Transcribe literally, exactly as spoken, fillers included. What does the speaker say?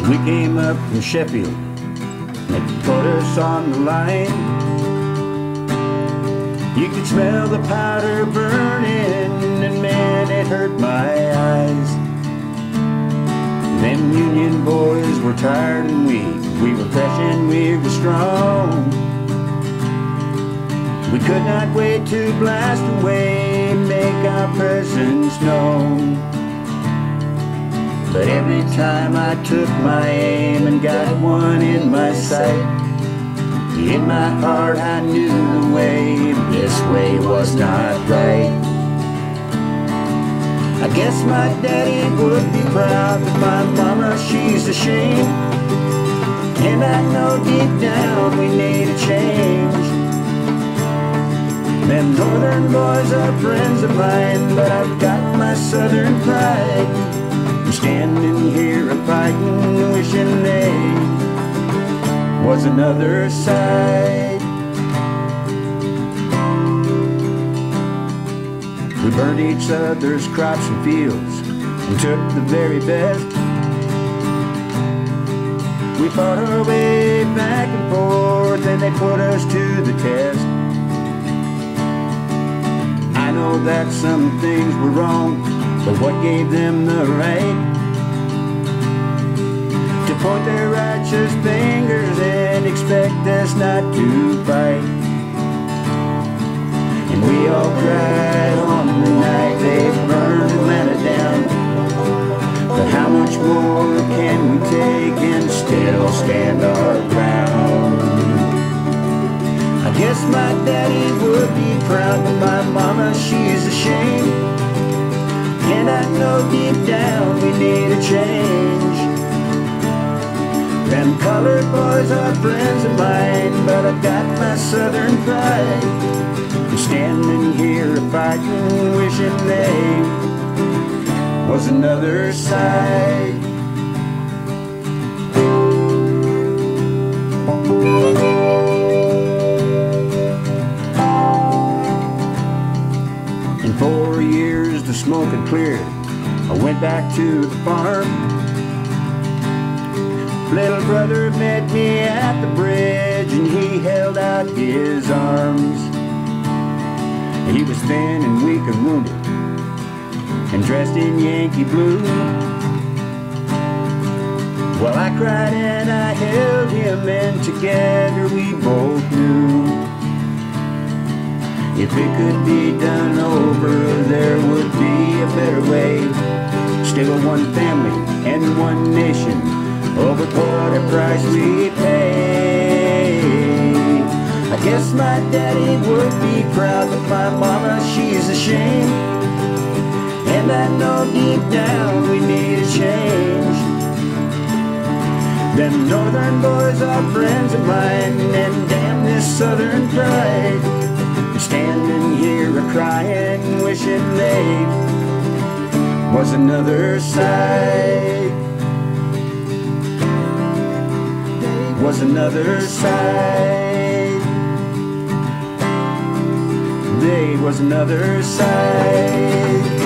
We came up from Sheffield, they put us on the line. You could smell the powder burning, and man, it hurt my eyes. Them Union boys were tired and weak, we were fresh and we were strong. We could not wait to blast away, make our presence known. But every time I took my aim and got one in my sight, in my heart I knew the way, this way was not right. I guess my daddy would be proud, but my mama, she's ashamed. And I know deep down we need a change. Them northern boys are friends of mine, but I've got my southern pride. I'm standing here a-fightin, wishing they was another side. We burned each other's crops and fields and took the very best. We fought our way back and forth and they put us to the test. I know that some things were wrong, but what gave them the right to point their righteous fingers and expect us not to fight? And we all cried on the night they burned Atlanta down. But how much more can we take and still stand our ground? I guess my daddy would be proud, but my mama, she's ashamed. And I know deep down we need a change. Them colored boys are friends of mine, but I've got my southern pride. I'm standing here a-fightin, wishing they was another side. In four years the smoke had cleared, I went back to the farm. Little brother met me at the bridge and he held out his arms. He was thin and weak and wounded and dressed in Yankee blue. Well, I cried and I held him, and together we both knew if it could be done over, there would be a better way. Still one family and one nation, oh, but what a price we pay. I guess my daddy would be proud, but my mama, she's ashamed. And I know deep down we need a change. Them northern boys are friends of mine, and damn this southern pride. I'm standing here a-crying, wishing they was another side. Was another side. They was another side.